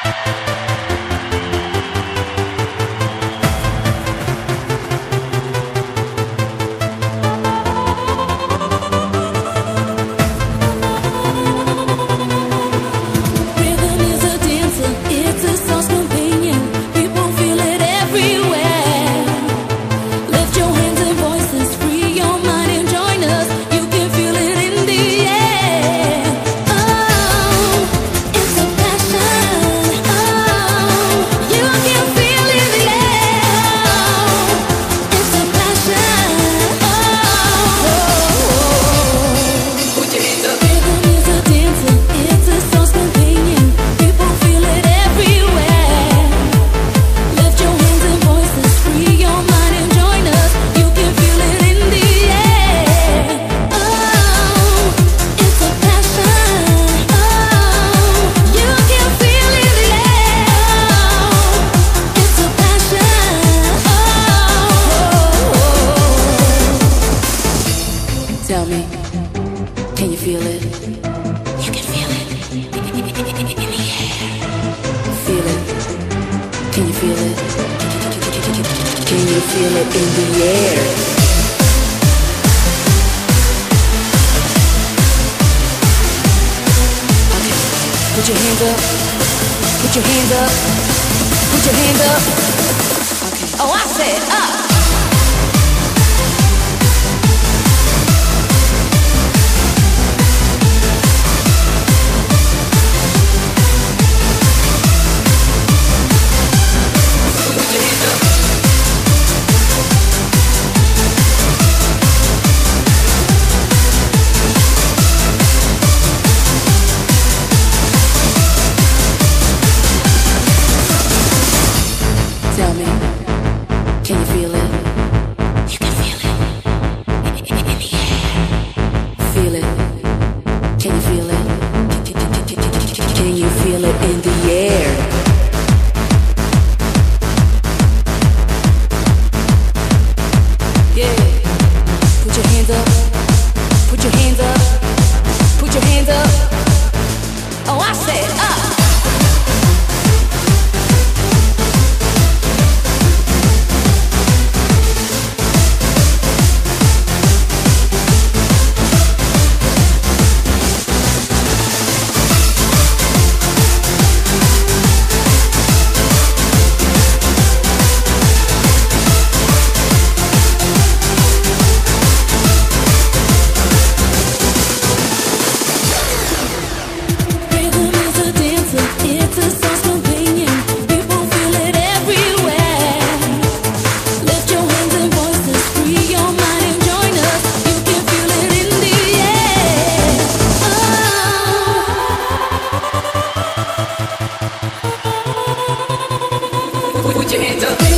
Tell me, can you feel it? You can feel it in the air. Feel it. Can you feel it? Can you feel it in the air? Okay, put your hands up. Put your hands up. Put your hands up. Okay. Oh, I said up. Tell me, can you feel it? You can feel it in the air. Feel it. Can you feel it? Can you feel it in the air? Yeah. Put your hands up. Put your hands up. Put your hands up. Oh, I said up. Put your hands up.